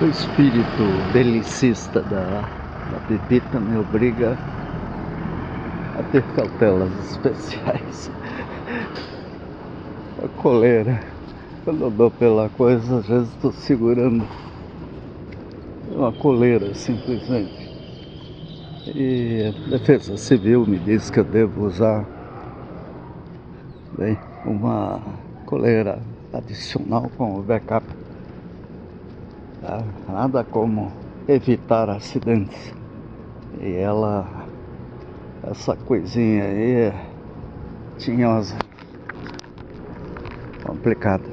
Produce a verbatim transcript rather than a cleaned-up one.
O espírito belicista da, da bebida me obriga a ter cautelas especiais. A coleira, quando eu dou pela coisa, às vezes estou segurando uma coleira simplesmente. E a Defesa Civil me diz que eu devo usar bem, uma coleira adicional com o backup. Tá? Nada como evitar acidentes. E ela, essa coisinha aí é tinhosa, complicada.